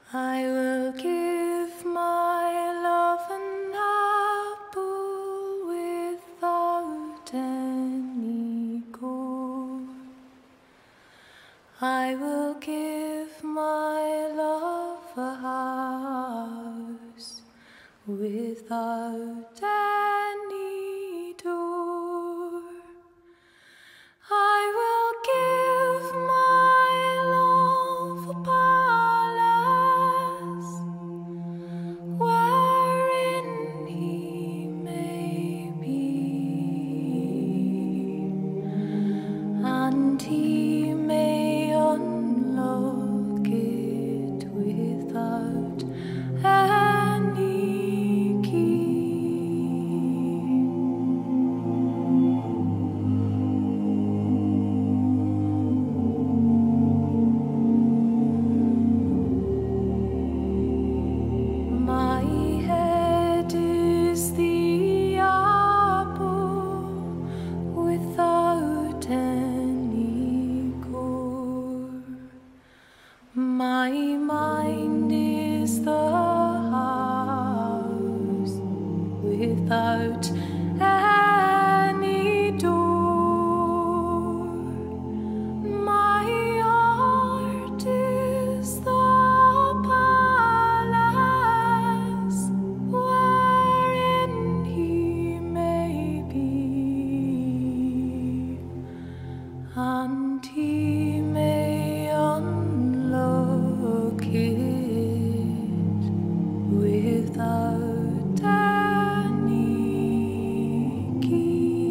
I will give my love an apple without any core. I will give my love a house without any door. I will give my love a palace wherein he may be, and he may unlock it without any key. My head is the apple without any core. My mind is the house without any door. My heart is the palace wherein he may be, and he may unlock it without any key.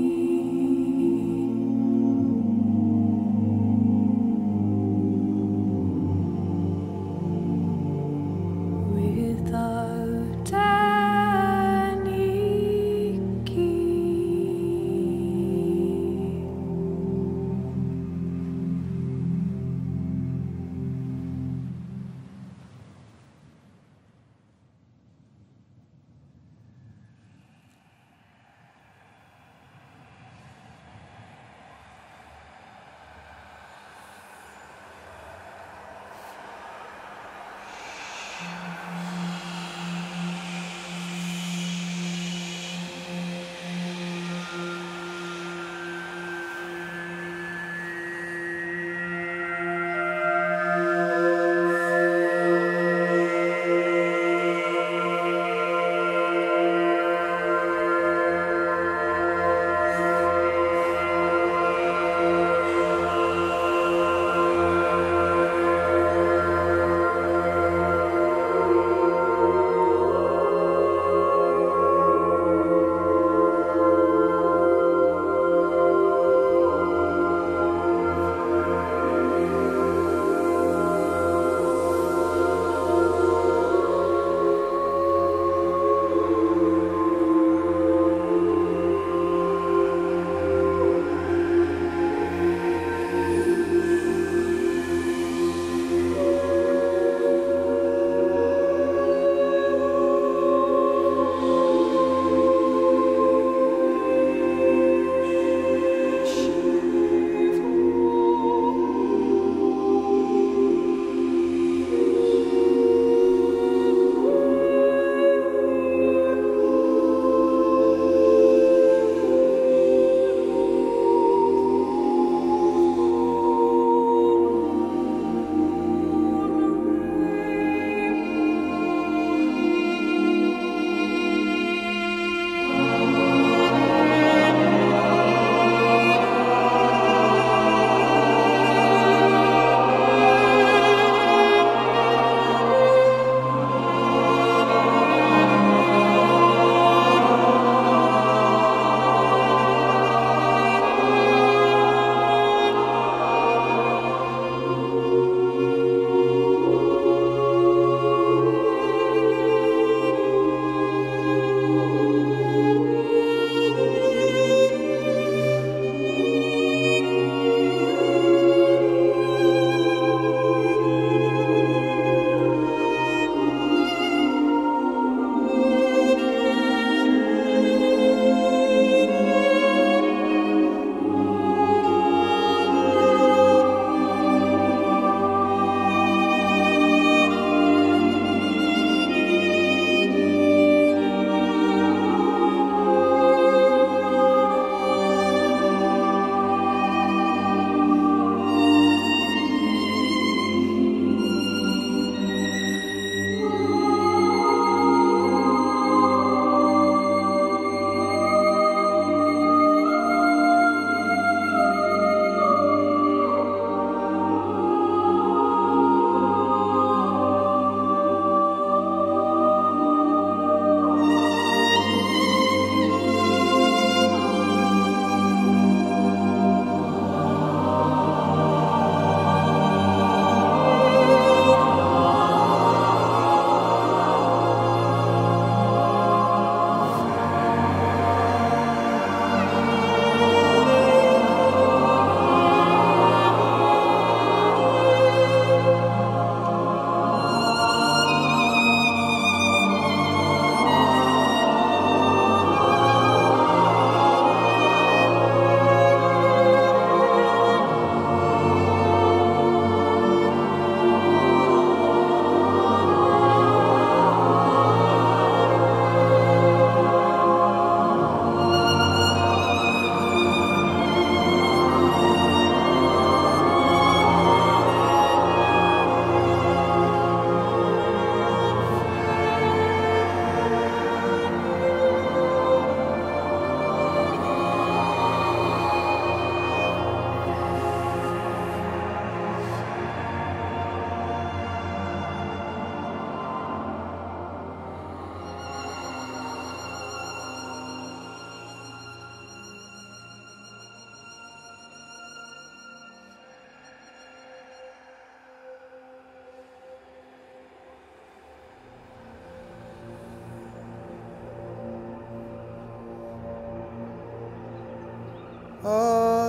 Without any key.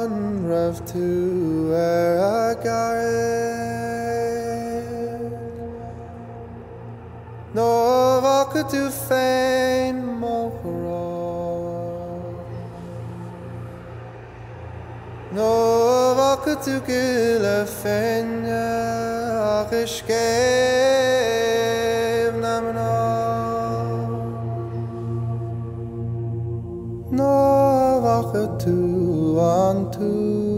raibh tú a garrig nó bhacha tú féin mo ghra nó bhacha tú gile féinne ach is céim na m'anam nó bhacha tú an tú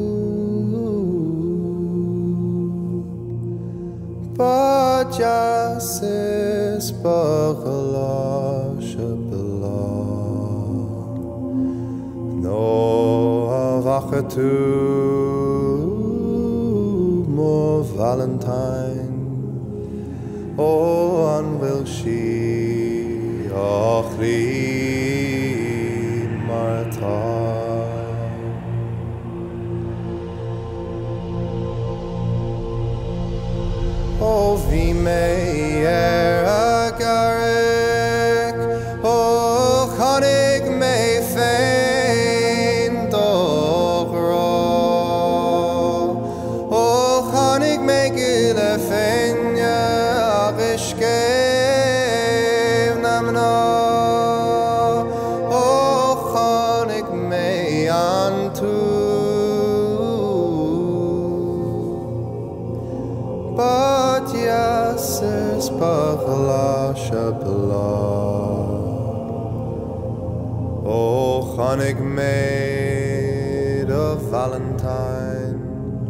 ba jasis bagala shabala no bhacha tú mo Valentine an bhfuil si achrí mar atá bhí mé a garrig chonig mé féin do ghra chonig mé gile féinne agus céim na m'anam chonig mé an tú Yasis bagala shabala chonig made of Valentine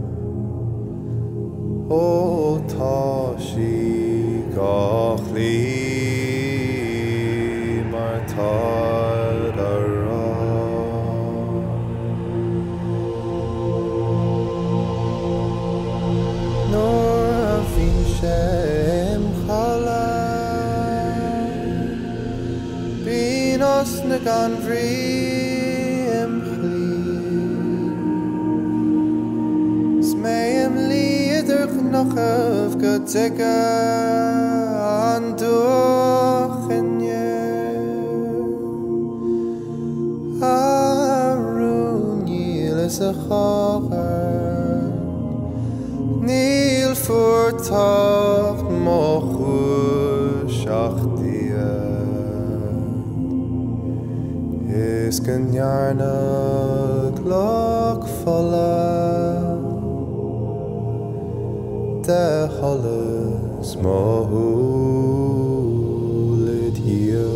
tá sí gachlí mar táid a rá Shem chala Binos na ganfri imchli Smeim lieder gnochav gotika an duchenye Arun yilis a chacher Níl fuairteach mo chúiseachtaí Is go ndearnach lech fola de cholas mo thúlaid hiú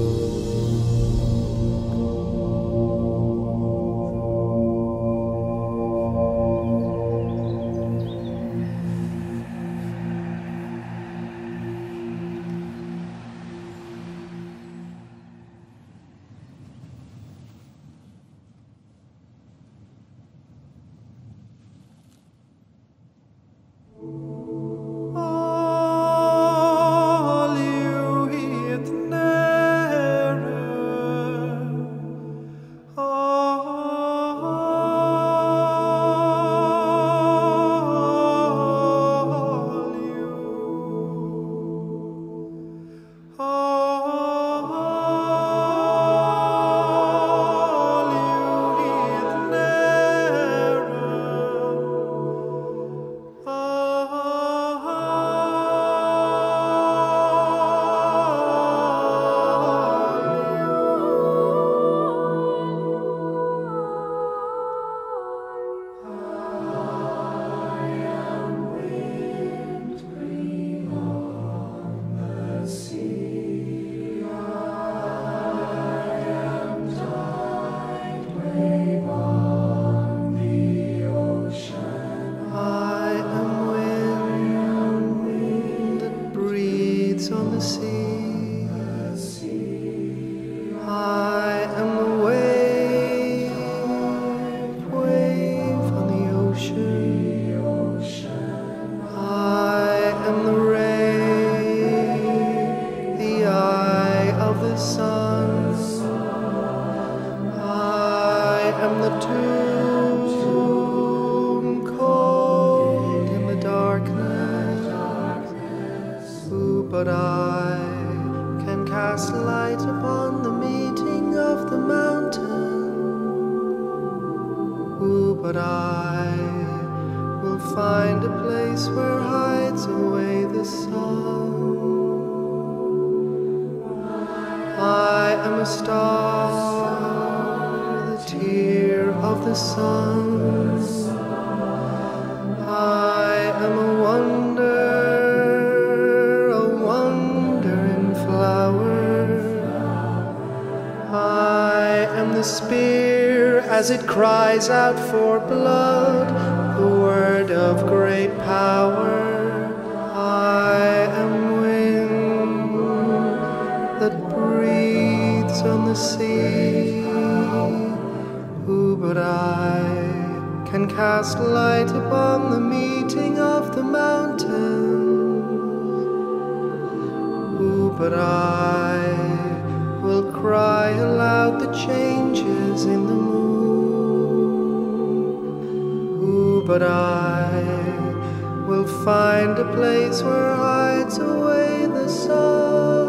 but I can cast light upon the meeting of the mountain. but I will find a place where hides away the sun. I am a star, the tear of the sun. I am a wonder in flower. I am the spear as it cries out for blood, the word of great power. I am wind that breathes on the sea. Who but I can cast light upon the meeting of the mountains? Who but I will cry aloud the changes in the moon? Who but I will find a place where hides away the sun?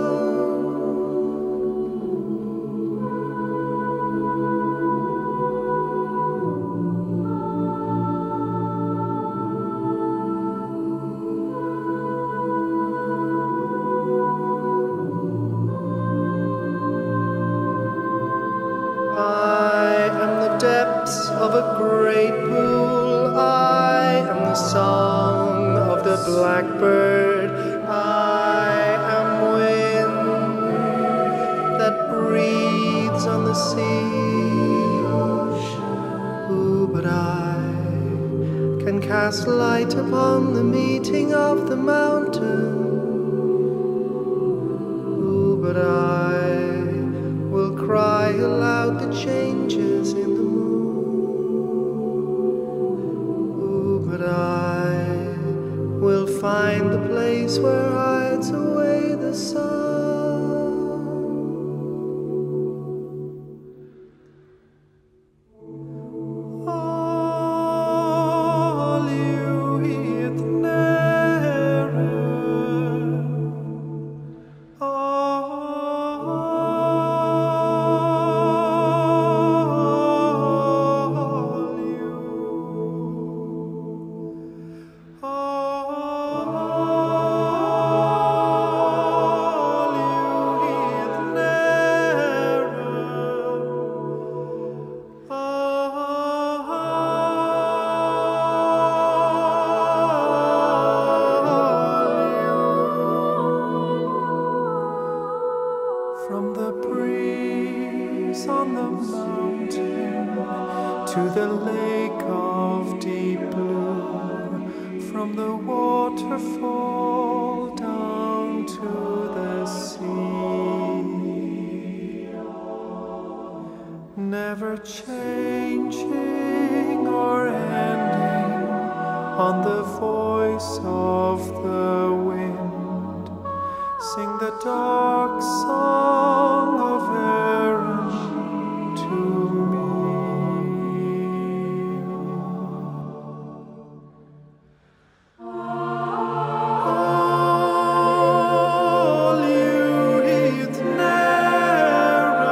Of a great pool, I am the song of the blackbird. I am wind that breathes on the sea. Who but I can cast light upon the meeting of the mountain? Who but I will cry aloud the changes in the moon? But I will find the place where hides away the sun. All you heathenere, from the breeze on the mountain to the lake of deep blue, from the waterfall down to the sea, never changing or ending on the voice of the wind. Sing the dark song of Erin to me. All you heathenere,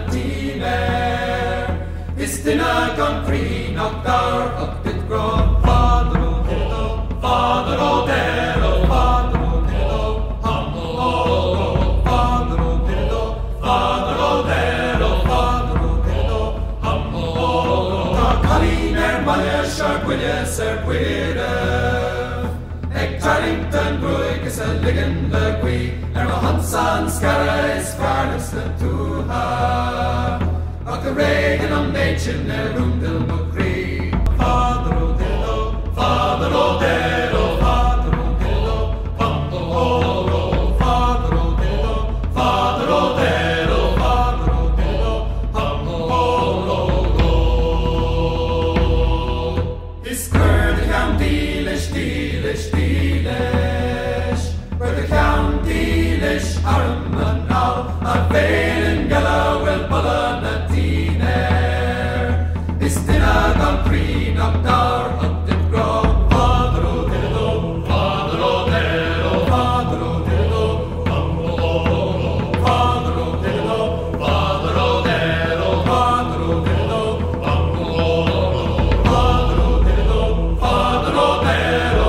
Istina gan prí nach dar ach bit gro sharp willies Eg Tarrington Bruig is a ligan the Gui, and a Hansan Scara is farthest to her. But the Reagan on nature near Rundel Mukri. Father Odillo, Father Odillo, Father Odillo, Father Odillo, Father Odillo, Father Odillo, Father Odillo, Father Odillo. His skirt the county, Dealish, where the county lish Aram and now a veil and gala will bullen a teener. Is dinner gone free, knocked out up the ground. Father Odillo, Father Odillo, Father Odillo, Father Odillo, Father Odillo, Father Odillo, Father Odillo, Father Odillo, Father Odillo.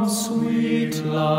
sweet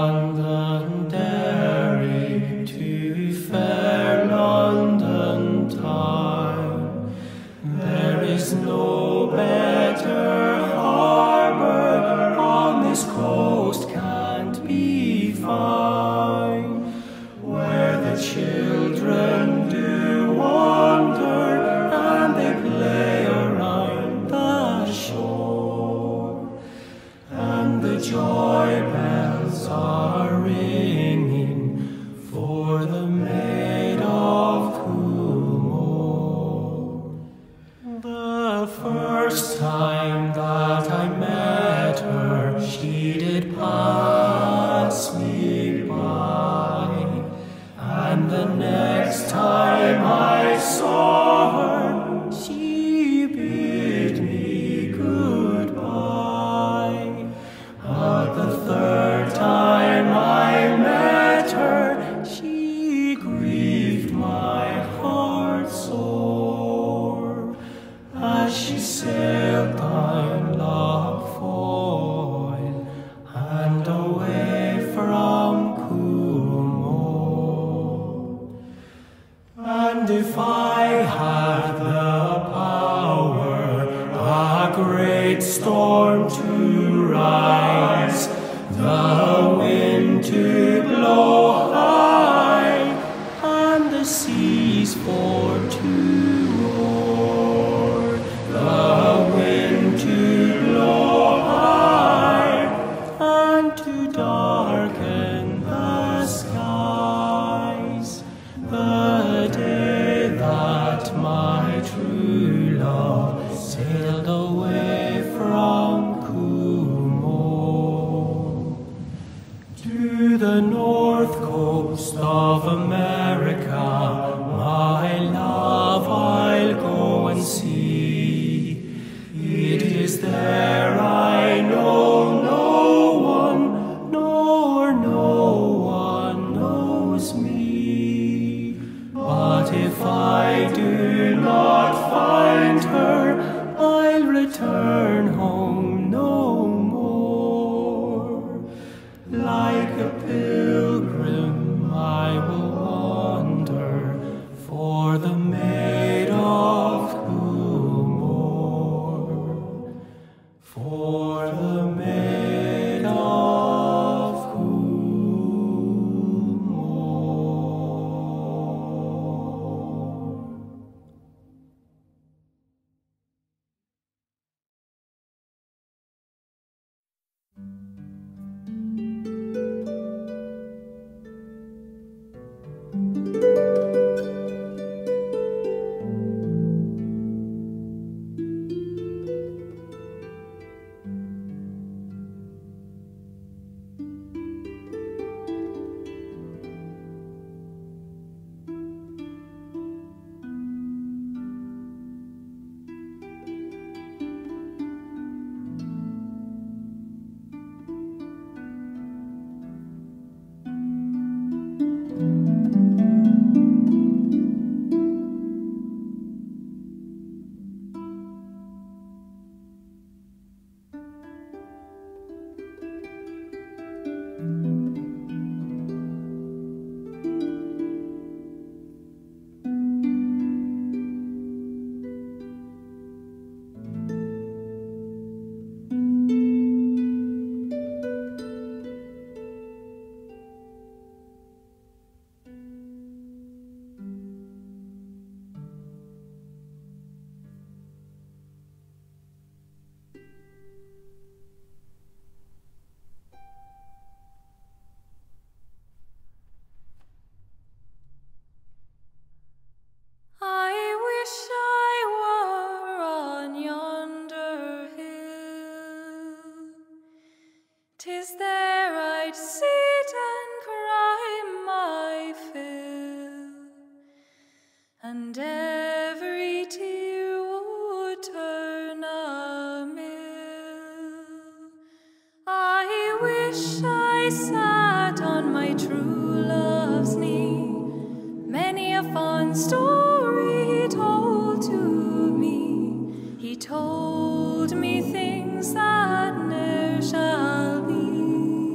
Londonderry, to fair London town. There is no better harbour on this coast can't be found, where the children do wander and they play around the shore, and the joy bells are ringing for the Maid of Coolmore. The first time that I met her, she did pass me by, and the next time I saw her, she bid me goodbye. But the third time I met her, she grieved my heart sore, as she sailed down Loch Foyle and away from Coolmore. And if I had the power, a great storm to rise, the wind to blow high, and the seas for to roar, the wind to blow high, and to darken the skies, the day that my true love sailed away from Coolmore. To the north coast of America, my love, I'll go and see. It is there I know no one, nor no one knows me. But if I do not find her, I'll return home no more. Like a pilgrim I will wander for the Maid of Coolmore, for the Maid of Coolmore. I wish I were on yonder hill. 'Tis there I'd sit and cry my fill, and every tear would turn a mill. I wish I sat on my true love's knee, many a fond story he told to me. He told me things that ne'er shall be.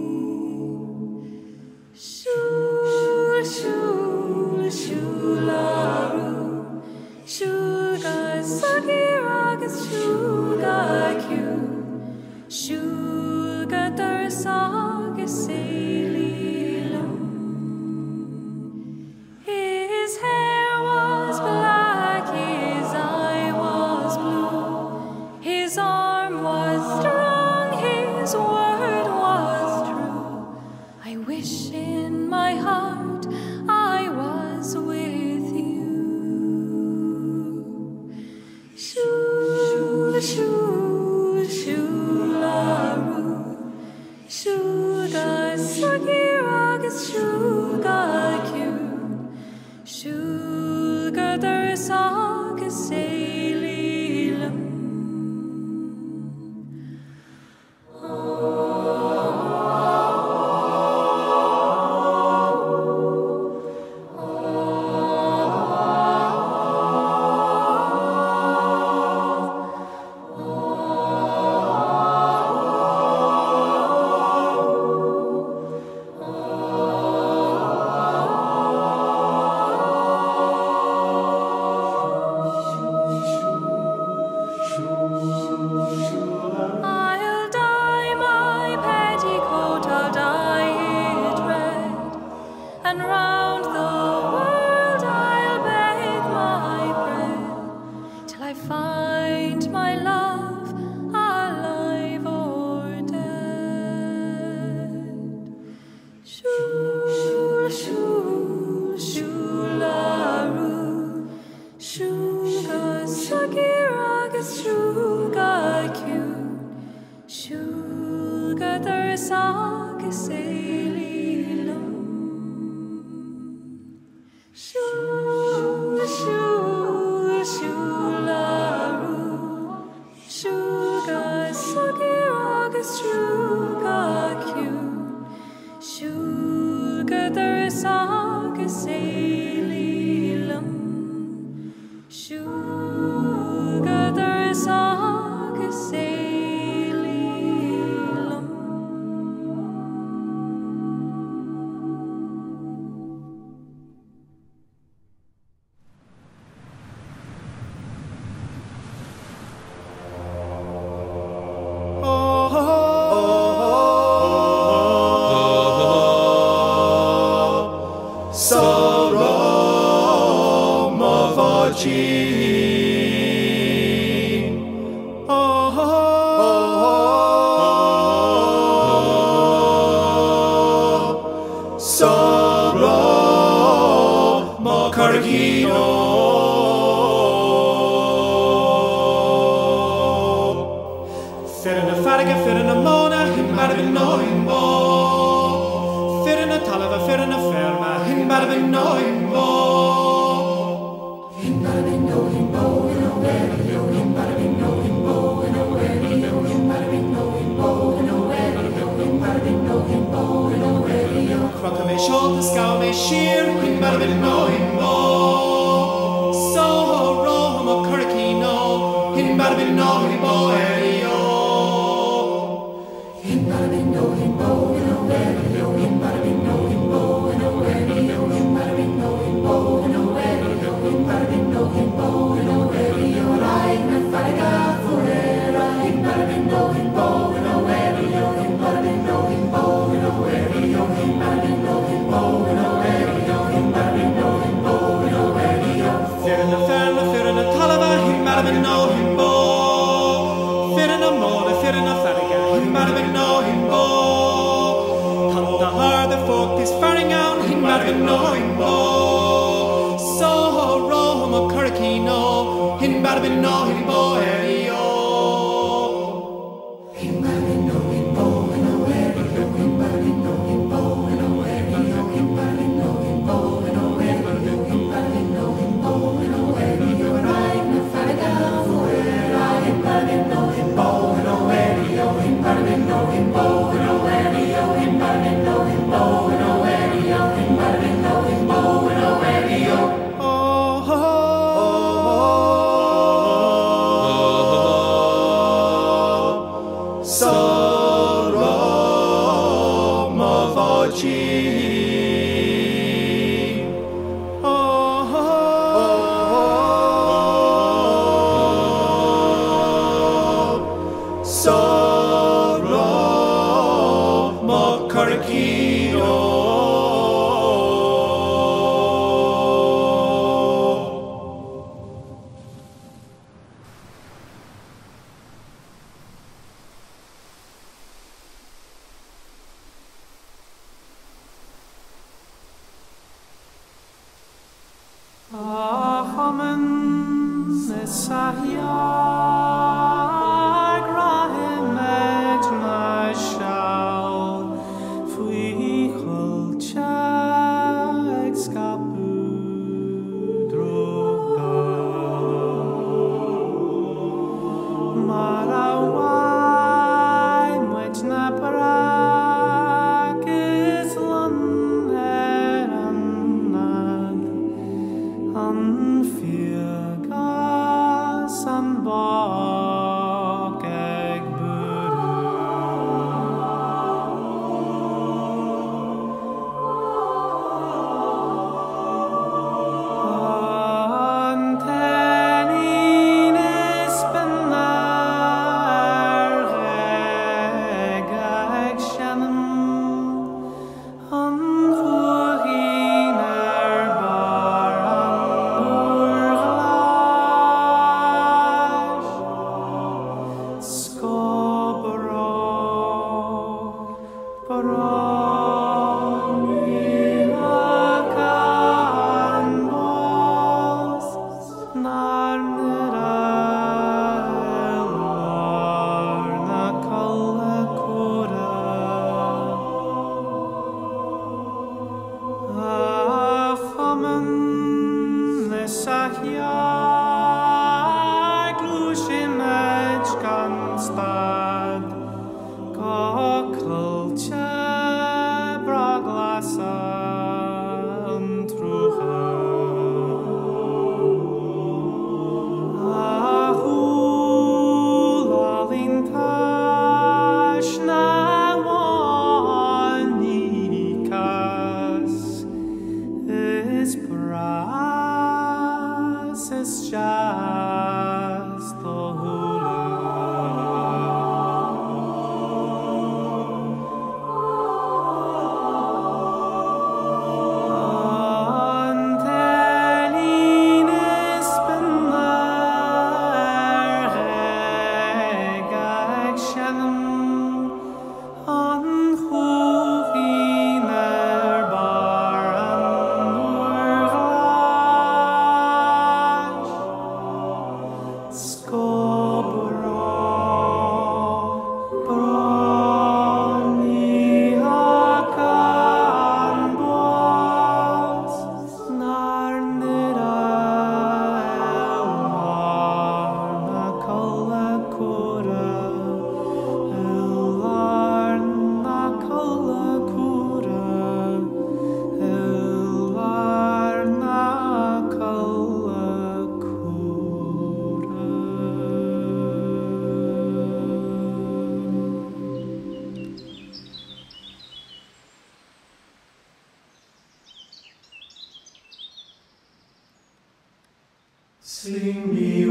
Sing me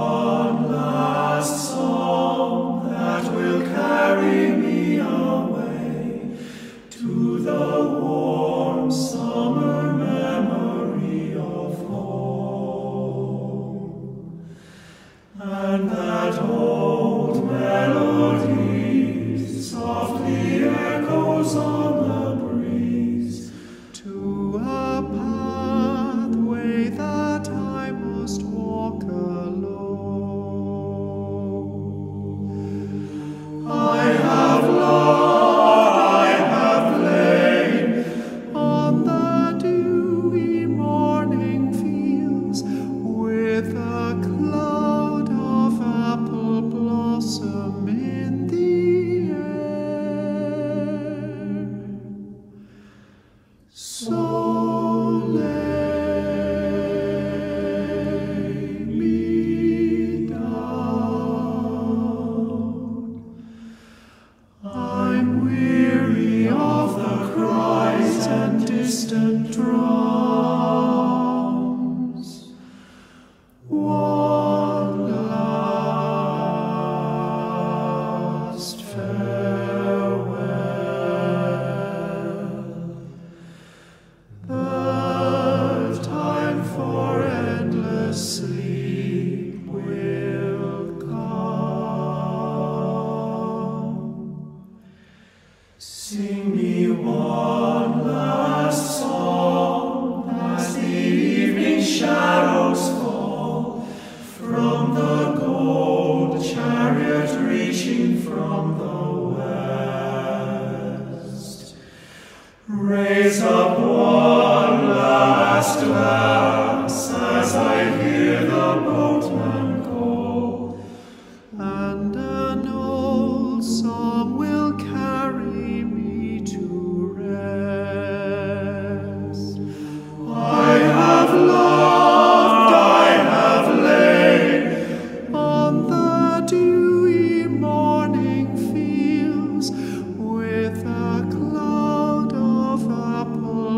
one last song that will carry me away to the warm summer memory of home, and that old melody softly echoes on the breeze to a pathway that I must walk alone. I have loved, I have lain on the dew raise up one last glass as I hear the boatman call, and an old song will carry me to rest. I have loved, I have lain On the dewy morning fields with a cloud of apple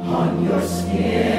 on your skin.